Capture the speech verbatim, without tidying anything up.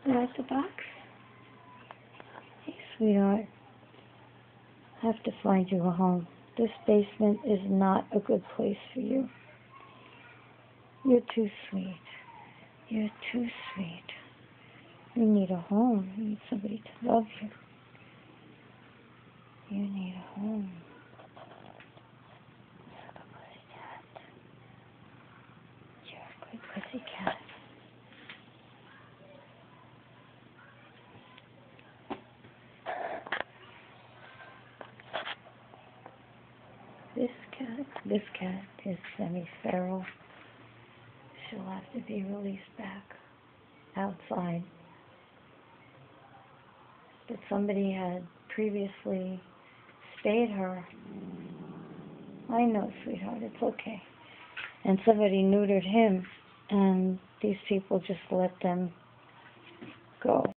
At the box? Hey, sweetheart. I have to find you a home. This basement is not a good place for you. You're too sweet. You're too sweet. You need a home. You need somebody to love you. You need a home. Suck a pussycat. You're a good pussycat. This cat, this cat is semi-feral. She'll have to be released back outside. But somebody had previously spayed her. I know, sweetheart, it's okay. And somebody neutered him, and these people just let them go.